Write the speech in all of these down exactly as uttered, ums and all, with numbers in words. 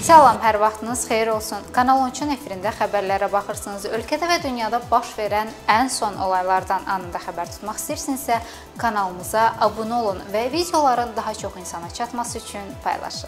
Salam, hər vaxtınız xeyir olsun. Kanal on üçün efirində xəbərlərə baxırsınız. Ölkədə və dünyada baş verən ən son olaylardan anında xəbər tutmaq istəyirsinizsə, kanalımıza abunə olun və videoların daha çox insana çatması üçün paylaşın.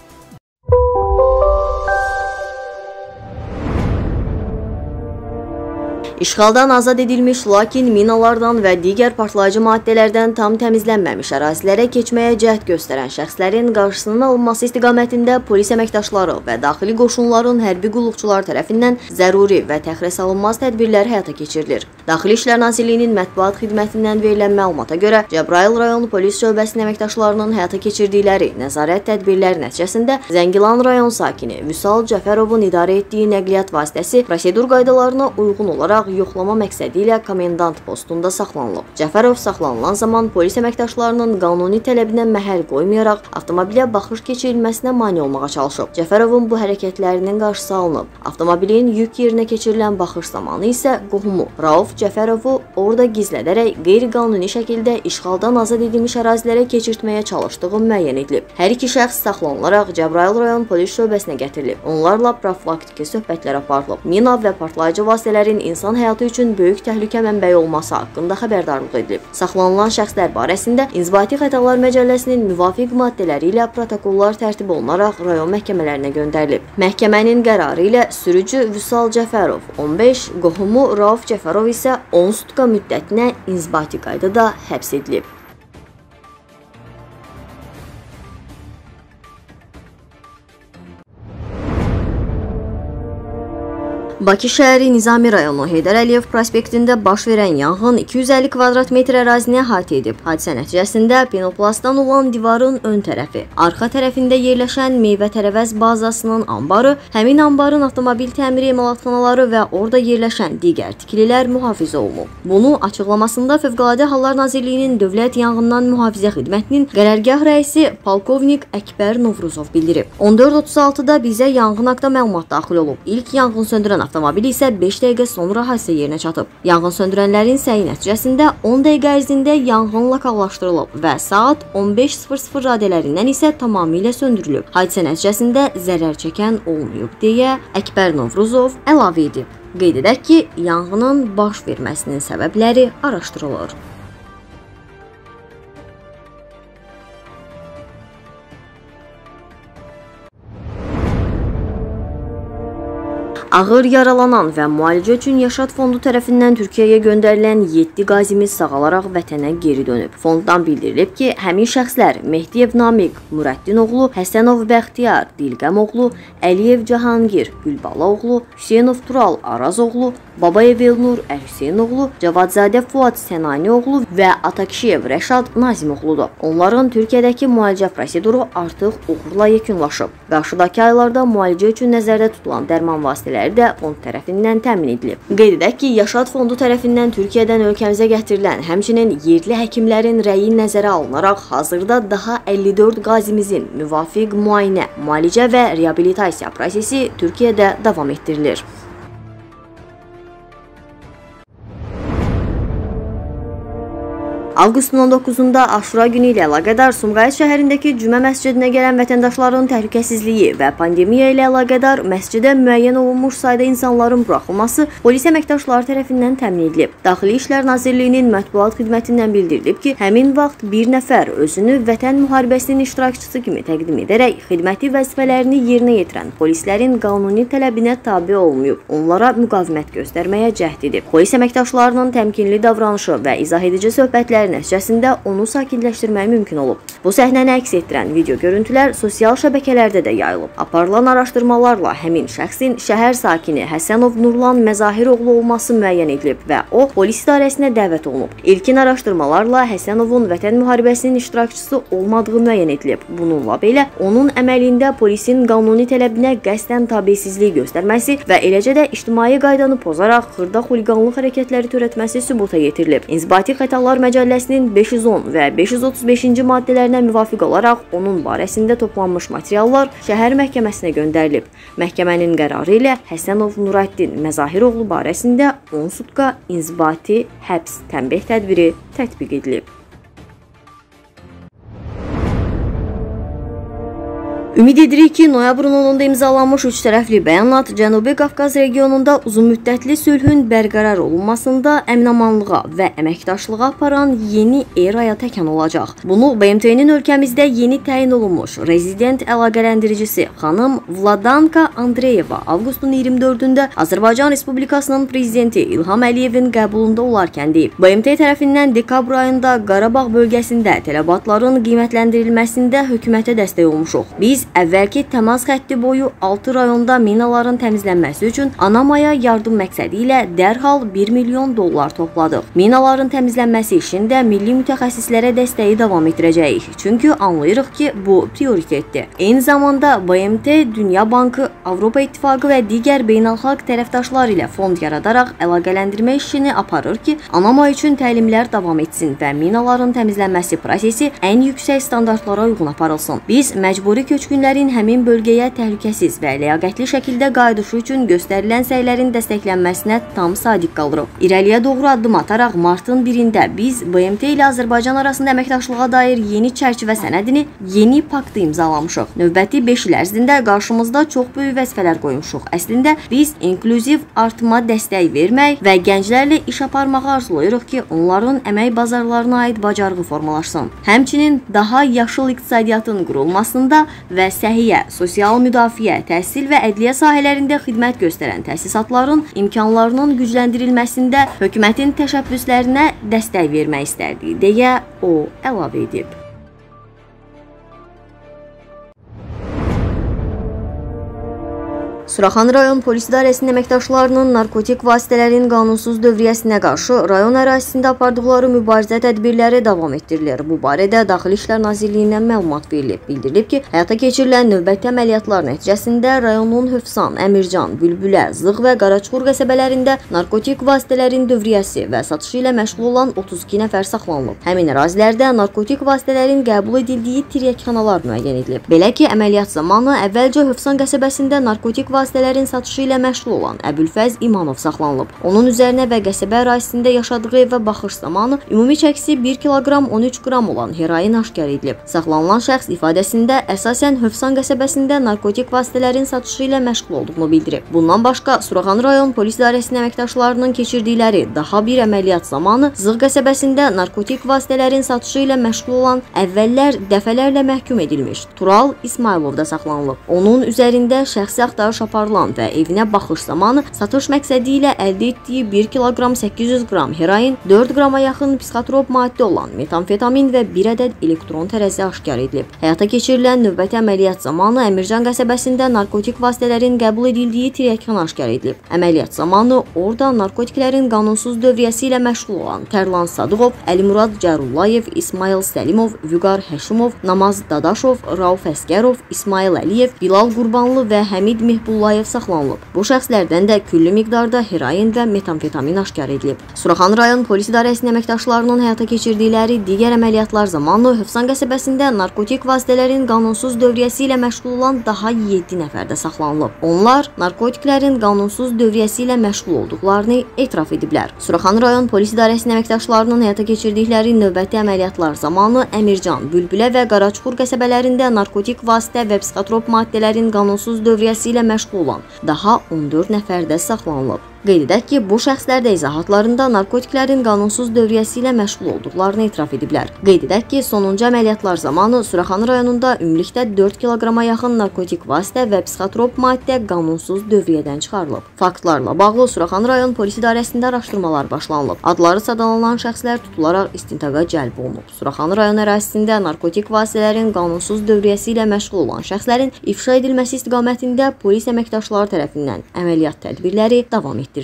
İşğaldan azad edilmiş, lakin minalardan və digər partlayıcı maddələrdən tam təmizlənməmiş ərazilərə keçməyə cəhd göstərən şəxslərin qarşısının alınması istiqamətində polis əməkdaşları və daxili qoşunların hərbi qulluqçular tərəfindən zəruri və təxirəsalınmaz tədbirlər həyata keçirilir. Daxili İşlər Nazirliyinin mətbuat xidmətindən verilən məlumata görə, Cəbrayıl rayon polis şöbəsinin əməkdaşlarının həyata keçirdikləri nəzarət tədbirləri nəticəsində Zəngilan rayon sakini Vüsal Cəfərovun idarə etdiyi nəqliyyat vasitəsi prosedur qaydalarına uyğun olaraq yoxlama məqsədi ilə komendant postunda saxlanılıb. Cəfərov saxlanılan zaman polis əməkdaşlarının qanuni tələbinə məhəl qoymayaraq avtomobilə baxış keçirilməsinə mane olmağa çalışıb. Cəfərovun bu hərəkətlərinin qarşısı alınıb. Avtomobilin yük yerinə keçirilən baxış zamanı isə qohumu Rauf Cəfərovu orada gizlədərək qeyri-qanuni şəkildə işğaldan azad edilmiş ərazilərə keçirtməyə çalışdığı müəyyən edilib. Hər iki şəxs saxlanılaraq Cəbrayıl rayon polis şöbəsinə gətirilib. Onlarla profilaktiki söhbətlər aparılıb. Mina və partlayıcı vasitələrin insan həyatı üçün böyük təhlükə mənbəyi olması haqqında xəbərdarlıq edilib. Saxlanılan şəxslər barəsində İnzibati Xətalar Məcəlləsinin müvafiq maddələri ilə protokollar tərtib olunaraq rayon məhkəmələrinə göndərilib. Məhkəmənin qərarı ilə sürücü Vüsal Cəfərov on beş, qohumu Rauf Cəfərov isə on sutka müddətinə inzibati qaydada həbs edilib. Bakı şəhəri Nizami rayonu Heydər Əliyev prospektində baş verən yanğın iki yüz əlli kvadrat metr ərazini əhatə edib. Hadisə nəticəsində penoplastdan olan divarın ön tərəfi, arxa tərəfində yerləşən meyvə-tərəvəz bazasının anbarı, həmin anbarın avtomobil təmiri emalatxanaları və orada yerləşən digər tikililər mühafizə olunub. Bunu açıqlamasında Fövqəladə Hallar Nazirliyinin Dövlət Yanğından Mühafizə Xidmətinin qərargah rəisi Polkovnik Əkbər Novruzov bildirib. on dörd otuz altıda bizə yanğın haqqında məlumat daxil olub. İlk yanğın söndürən avtomobili isə beş dəqiqə sonra hadisə yerinə çatıb. Yanğın söndürənlərin səyi nəticəsində on dəqiqə ərzində yanğın lokallaşdırılıb və saat on beş sıfır sıfır radələrindən isə tamamilə söndürülüb. Hadisə nəticəsində zərər çəkən olmayıb, deyə Əkbər Novruzov əlavə edib. Qeyd edək ki, yanğının baş verməsinin səbəbləri araşdırılır. Ağır yaralanan və müalicə üçün Yaşad Fondu tərəfindən Türkiyəyə göndərilən yeddi qazimiz sağalaraq vətənə geri dönüb. Fonddan bildirilib ki, həmin şəxslər Mehdiyev Namiq Nurəddinoğlu, Həsənov Bəxtiyar Dilqəmoğlu, Əliyev Cahangir Gülbalaoğlu, Hüseynov Tural Arazoğlu, Babayev Elnur Əhüseynoğlu, Cavadzadə Fuad Sənanioğlu və Atakişiyev Rəşad Nazimoğludur. Onların Türkiyədəki müalicə proseduru artıq uğurla yekunlaşıb. Qarşıdakı aylarda müalicə üçün nəzərdə tutulan dərman vasitələri də fond tərəfindən təmin edilib. Qeyd edək ki, Yaşad Fondu tərəfindən Türkiyədən ölkəmizə gətirilən, həmçinin yerli həkimlərin rəyi nəzərə alınaraq hazırda daha əlli dörd qazimizin müvafiq müayinə, müalicə və reabilitasiya prosesi Türkiyədə davam etdirilir. Avqustun on doqquzunda Aşura günü ilə əlaqədar Sumqayıt şəhərindəki Cümə məscidinə gələn vətəndaşların təhlükəsizliyi və pandemiya ilə əlaqədar məscidə müəyyən olunmuş sayda insanların buraxılması polis əməkdaşları tərəfindən təmin edilib. Daxili İşlər Nazirliyinin mətbuat xidmətindən bildirilib ki, həmin vaxt bir nəfər özünü vətən müharibəsinin iştirakçısı kimi təqdim edərək xidməti vəzifələrini yerinə yetirən polislərin qanuni tələbinə tabe olmayıb, onlara müqavimət göstərməyə cəhd edib. Polis əməkdaşlarının təmkinli davranışı və izah edici söhbətlər nəticəsində onu sakinləşdirmək mümkün olub. Bu səhnəni əks etdirən video görüntülər sosial şəbəkələrdə də yayılıb. Aparılan araşdırmalarla həmin şəxsin şəhər sakini Həsənov Nurlan Məzahiroğlu olması müəyyən edilib və o, polis idarəsinə dəvət olunub. İlkin araşdırmalarla Həsənovun vətən müharibəsinin iştirakçısı olmadığı müəyyən edilib. Bununla belə, onun əməlində polisin qanuni tələbinə qəsdən tabesizlik göstərməsi və eləcə də ictimai qaydanı pozaraq xırda xuliqanlıq hərəkətləri törətməsi sübuta yetirilib. İnzibati Xətalar Məcəlləsinin beş yüz on və beş yüz otuz beşinci maddələrinə müvafiq olaraq onun barəsində toplanmış materiallar şəhər məhkəməsinə göndərilib. Məhkəmənin qərarı ilə Həsənov Nurəddin Məzahiroğlu barəsində on sutka inzibati həbs tənbih tədbiri tətbiq edilib. Ümid edirik ki, noyabrın onunda imzalanmış üç tərəfli bəyanat Cənubi Qafqaz regionunda uzunmüddətli sülhün bərqərar olunmasında əminamanlığa və əməkdaşlığa aparan yeni eraya təkan olacaq. Bunu B M T-nin ölkəmizdə yeni təyin olunmuş rezident əlaqələndiricisi xanım Vladanka Andreyeva avqustun iyirmi dördündə Azərbaycan Respublikasının prezidenti İlham Əliyevin qəbulunda olarkən deyib. B M T tərəfindən dekabr ayında Qarabağ bölgəsində tələbatların qiymətləndirilməsində hökumətə dəstək olmuşuq. Biz əvvəlki təmas xətti boyu altı rayonda minaların təmizlənməsi üçün Anamaya yardım məqsədi ilə dərhal bir milyon dollar topladıq. Minaların təmizlənməsi işində milli mütəxəssislərə dəstəyi davam etdirəcəyik. Çünki anlayırıq ki, bu prioritetdir. Eyni zamanda B M T, Dünya Bankı, Avropa İttifaqı və digər beynəlxalq tərəfdaşlar ilə fond yaradaraq əlaqələndirmə işini aparır ki, Anama üçün təlimlər davam etsin və minaların təmizlənməsi prosesi ən yüksək standartlara uyğun aparılsın. Biz məcburi köçkün Günlərin həmin bölgəyə təhlükəsiz və ləyaqətli şəkildə qayıdışı üçün göstərilən səylərin dəstəklənməsinə tam sadiq qalırıq. İrəliyə doğru addım ataraq martın birində biz B M T ilə Azərbaycan arasında əməkdaşlığa dair yeni çərçivə sənədini, yeni paktı imzalamışıq. Növbəti beş il ərzində qarşımızda çox böyük vəzifələr qoymuşuq. Əslində biz inklüziv artıma dəstək vermək və gənclərlə iş aparmağı arzulayırıq ki, onların əmək bazarlarına aid bacarığı formalaşsın. Həmçinin daha yaşıl iqtisadiyyatın qurulmasında və və səhiyyə, sosial müdafiə, təhsil və ədliyyə sahələrində xidmət göstərən təsisatların imkanlarının gücləndirilməsində hökumətin təşəbbüslərinə dəstək vermək istərdik, deyə o əlavə edib. Suraxanı rayon polis idarəsinin əməkdaşlarının narkotik vasitələrin qanunsuz dövriyyəsinə qarşı rayon ərazisində apardıqları mübarizə tədbirləri davam etdirilir. Bu barədə Daxili İşlər Nazirliyindən məlumat verilib. Bildirilib ki, həyata keçirilən növbəti əməliyyatlar nəticəsində rayonun Hövsan, Əmircan, Bülbülə, Zığ və Qaraçuxur qəsəbələrində narkotik vasitələrin dövriyyəsi və satışı ilə məşğul olan otuz iki nəfər saxlanılıb. Həmin ərazilərdə narkotik vasitələrin qəbul edildiyi tiryəkxanalar müəyyən edilib. Belə ki, əməliyyat zamanı əvvəlcə Hövsan qəsəbəsində narkotik vasitələrin satışı ilə məşğul olan Əbülfəz İmanov saxlanılıb. Onun üzərinə və qəsəbə ərazisində yaşadığı evə baxış zamanı ümumi çəkisi bir kiloqram on üç qram olan heroin aşkar edilib. Saxlanılan şəxs ifadəsində əsasən Hövsan qəsəbəsində narkotik vasitələrin satışı ilə məşğul olduğunu bildirib. Bundan başqa, Suraxanı rayon polis idarəsinin əməkdaşlarının keçirdikləri daha bir əməliyyat zamanı Zığ qəsəbəsində narkotik vasitələrin satışı ilə məşğul olan əvvəllər dəfələrlə məhkum edilmiş Tural İsmailov da saxlanılıb. Onun üzərində şəxsi axtarış aparılan və evinə baxış zamanı satış məqsədi ilə əldə etdiyi bir kiloqram səkkiz yüz qram heroin, dörd qrama yaxın psixotrop maddə olan metamfetamin və bir ədəd elektron tərəzi aşkar edilib. Həyata keçirilən növbəti əməliyyat zamanı Əmircan qəsəbəsində narkotik vasitələrin qəbul edildiyi tiryəkxana aşkar edilib. Əməliyyat zamanı orada narkotiklərin qanunsuz dövriyyəsi ilə məşğul olan Tərlan Sadıqov, Əlimurad Cərullayev, İsmail Səlimov, Vüqar Həşimov, Namaz Dadaşov, Rauf Əskərov, İsmail Əliyev, Bilal Qurbanlı və Həmid Mehbullayev saxlanılıb. Bu şəxslərdən də külli miqdarda heroin və metamfetamin aşkar edilib. Suraxanı rayon polis idarəsinin əməkdaşlarının həyata keçirdikləri digər əməliyyatlar zamanı Hövsan qəsəbəsində narkotik vasitələrin qanunsuz dövriyyəsi ilə məşğul olan daha yeddi nəfər də saxlanılıb. Onlar narkotiklərin qanunsuz dövriyyəsi ilə məşğul olduqlarını etiraf ediblər. Suraxanı rayon polis idarəsinin əməkdaşlarının həyata keçirdikləri növbəti əməliyyatlar zamanı Əmircan, Bülbülə və Qaraçuxur qəsəbələrində narkotik vasitə və psixotrop maddələrin qanunsuz dövriyyəsi ilə məşğul olan daha on dörd nəfər də saxlanılıb. Qeyd edək ki, bu şəxslər də izahatlarında narkotiklərin qanunsuz dövriyyəsi ilə məşğul olduqlarını etiraf ediblər. Qeyd edək ki, sonuncu əməliyyatlar zamanı Suraxanı rayonunda ümumilikdə dörd kiloqrama yaxın narkotik vasitə və psixotrop maddə qanunsuz dövriyyədən çıxarılıb. Faktlarla bağlı Suraxanı rayon polis idarəsində araşdırmalar başlanılıb. Adları sadalanan şəxslər tutularaq istintaqa cəlb olunub. Suraxanı rayon ərazisində narkotik vasitələrin qanunsuz dövriyyəsi ilə məşğul olan şəxslərin ifşa edilməsi istiqamətində polis əməkdaşları tərəfindən əməliyyat tədbirləri davam etdirilir.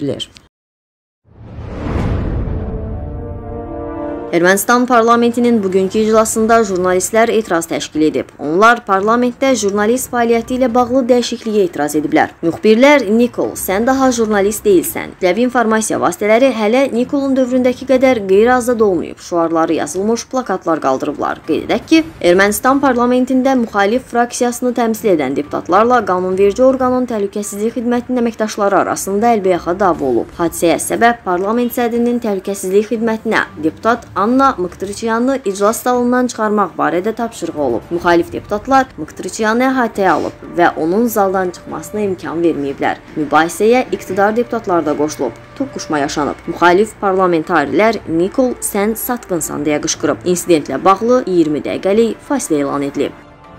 Ermənistan parlamentinin bugünkü iclasında jurnalistlər etiraz təşkil edib. Onlar parlamentdə jurnalist fəaliyyəti ilə bağlı dəyişikliyə etiraz ediblər. Müxbirlər Nikol, sən daha jurnalist deyilsən. Kütləvi informasiya vasitələri hələ Nikolun dövründəki qədər qeyri-azad olmayıb. Şuarları yazılmış plakatlar qaldırıblar. Qeyd edək ki, Ermənistan parlamentində müxalif fraksiyasını təmsil edən deputatlarla qanunverici orqanın təhlükəsizlik xidmətinin əməkdaşları arasında əlbəyaxa dava olub. Hadisəyə səbəb parlament sədrinin təhlükəsizlik xidmətinə deputat Anna Mıktırıçyanı iclas salonundan çıxarmaq barədə tapşırığı olub. Müxalif deputatlar Mıktırıçyanı əhatəyə alıb və onun zaldan çıxmasına imkan verməyiblər. Mübahisəyə iqtidar deputatlar da qoşulub. Toqquşma yaşanıb. Müxalif parlamentarilər Nikol, sən satqınsan deyə qışqırıb. İnsidentlə bağlı iyirmi dəqiqəlik fasilə elan edilib.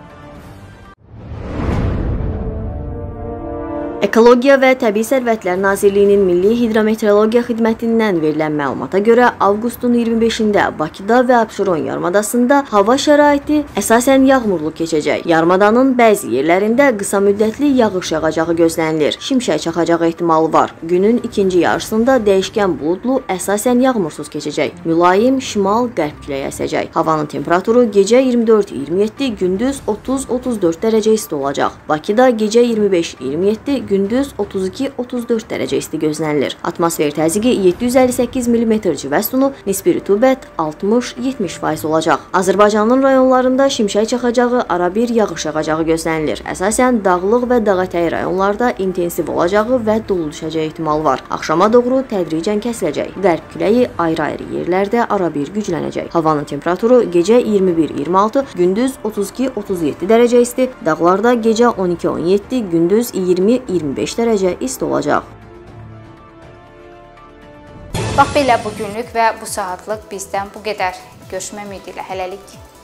Ekologiya və Təbii Sərvətlər Nazirliyinin Milli Hidrometeorologiya Xidmətindən verilən məlumata görə avqustun iyirmi beşində Bakıda və Abşeron yarımadasında hava şəraiti əsasən yağmurlu keçəcək. Yarımadanın bəzi yerlərində qısa müddətli yağış yağacağı gözlənilir. Şimşək çaxacağı ehtimalı var. Günün ikinci yarısında dəyişkən buludlu, əsasən yağmursuz keçəcək. Mülayim şimal-qərb küləyi əsəcək. Havanın temperaturu gecə iyirmi dörd iyirmi yeddi, gündüz otuz otuz dörd dərəcə isti olacaq. Bakıda gecə iyirmi beş iyirmi yeddi, gündüz otuz iki otuz dörd dərəcə isti gözlənilir. Atmosfer təzyiqi yeddi yüz əlli səkkiz millimetr civə sütunu, nisbi rütubət altmış yetmiş faiz olacaq. Azərbaycanın rayonlarında şimşək çaxacağı, ara bir yağış yağacağı gözlənilir. Əsasən dağlıq və dağətəyi rayonlarda intensiv olacağı və dolu düşəcəyi ehtimal var. Axşama doğru tədricən kəsiləcək. Qərb küləyi ayrı-ayrı yerlərdə ara bir güclənəcək. Havanın temperaturu gecə iyirmi bir iyirmi altı, gündüz otuz iki otuz yeddi dərəcə isti, dağlarda gecə on iki on yeddi, gündüz iyirmi iyirmi beş dərəcə isti olacaq. Bax belə bugünlük və bu saatlıq bizdən bu qədər. Görüşmək ümidi ilə hələlik.